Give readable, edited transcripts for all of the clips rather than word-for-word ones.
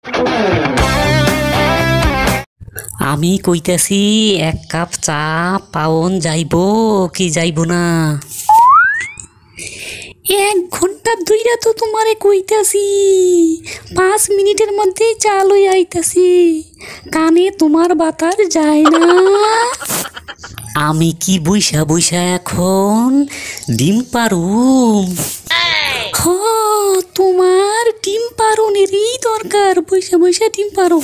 আমি কইতাছি 1 কাপ চা পাওন যাইব কি যাইব না? 1 ঘন্টা ধইরা তো তোমারে কইতাছি 5 মিনিটের মধ্যেই চা লই আইতাছি, কানে তোমার বাতার যায় না? আমি কি বইসা বইসা এখন ডিম পারুম? তোমার ডিম পারনেরই দরকার, বইসা বইসা ডিম পারো।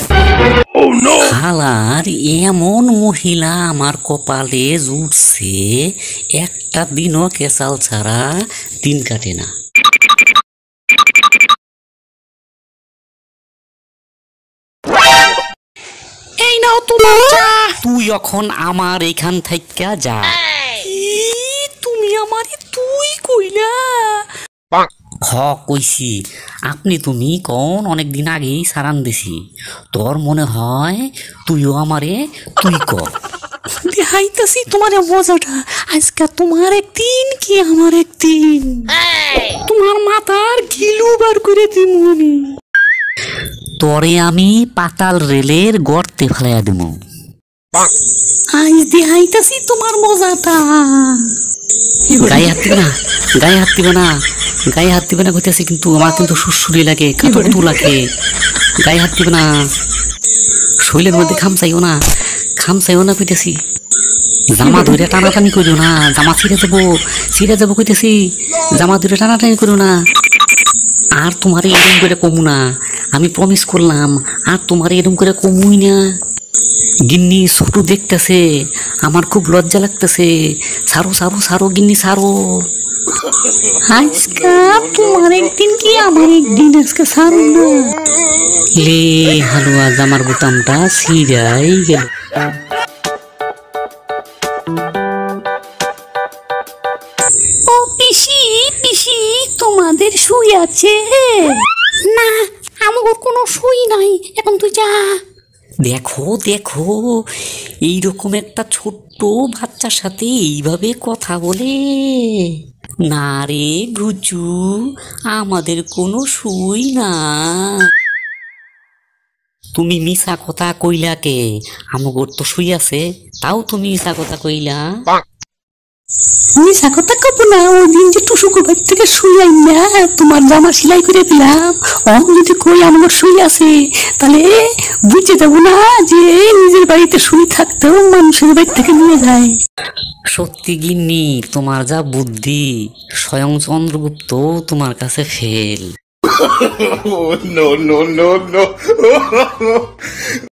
হালার এমন মহিলা আমার কপালে জুটছে, একটা দিনও কেসাল ছাড়া দিন কাটে না। এই নাও তোমার চা। তুই এখন আমার এখান থেকে যা। তুমি আমারে তুই কইলা? কইছি আপনি তুমি কোন অনেকদিন আগেই সারান দিছি, তোর মনে হয় তুইও আমারে তুই কর। দেখাইতাছি তোমারে মজাটা, আজকে তোমার একদিন কি আমার একদিন, তোমার মাথার গিলু বার করে দিব আমি। তোরে আমি পাতাল রেলের গর্তে ফেলাইয়া দেব। আজ দেখাইতাছি তোমার মজাটা। গায়ে হাত দিবে না, গায়ে হাত দিবে না, গায়ে হাত দিবে না কইতেছি, কিন্তু আমার কিন্তু সুরসুরি লাগে, কাতু লাগে। গায়ে হাত দিবে না, শরীরের মধ্যে খামচাইও না, খামচাইও না কইতেছি। জামা ধরে টানাটানি করিও না, জামা ছিঁড়ে যাবো কইতেছি। জামা ধরে টানাটানি করিও না। আর তোমার এরকম করে কমু না, আমি প্রমিস করলাম। আর তোমার এরকম করে কমুই না। গিন্নি ছোট দেখতেছে, আমার খুব লজ্জা লাগতেছে। ছাড়ো ছাড়ো ছাড়ো গিন্নি ছাড়ো। আজকে তোমার একদিন কি আমার একদিন, আজকে ছাড়ো না। লে হালুয়া জামার বোতামটা ছিঁড়াই গেল। ও পিসি পিসি, তোমাদের শুই আছে? না, আমার কোনো শুই নাই, এখন তুই যা। দেখো দেখো, এইরকম একটা ছোট্ট বাচ্চার সাথে এইভাবে কথা বলে? না রে ঘুচু, আমাদের কোনো শুই না। তুমি মিছা কথা কইলা কে? আমগর তো শুই আছে, তাও তুমি মিছা কথা কইলা। মিছা কথা কব না, ওই দিন যে টুসুকুর বাড়ি থেকে শুই আই না, তোমার জামা সেলাই করে দিলাম। যদি কই আমার শুই আছে, তাহলে বুঝে যাবো না যে নিজের বাড়িতে শুই থাকতেও মানুষের বাড়ি থেকে নিয়ে যায়। সত্যি গিন্নি, তোমার যা বুদ্ধি, স্বয়ং চন্দ্রগুপ্ত তোমার কাছে ফেল।